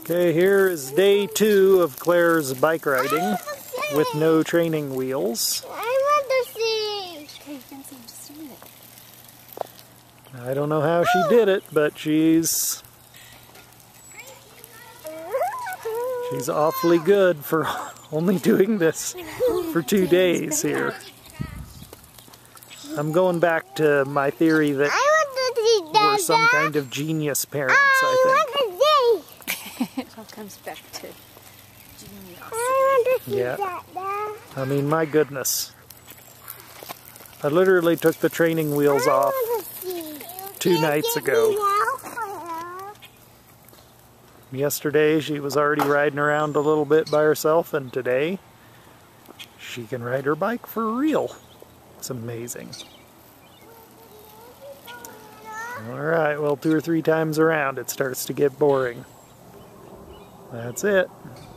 Okay, here is day 2 of Claire's bike riding with no training wheels. I want to see. Okay, you can see in just a minute. I don't know how she did it, but she's awfully good for only doing this for 2 days here. I'm going back to my theory that we're some kind of genius parents, I think. It all comes back to genius. I want to see Yeah. that. I mean, my goodness. I literally took the training wheels off 2 nights ago. Yesterday she was already riding around a little bit by herself, and today she can ride her bike for real. It's amazing. Alright, well, 2 or 3 times around it starts to get boring. That's it.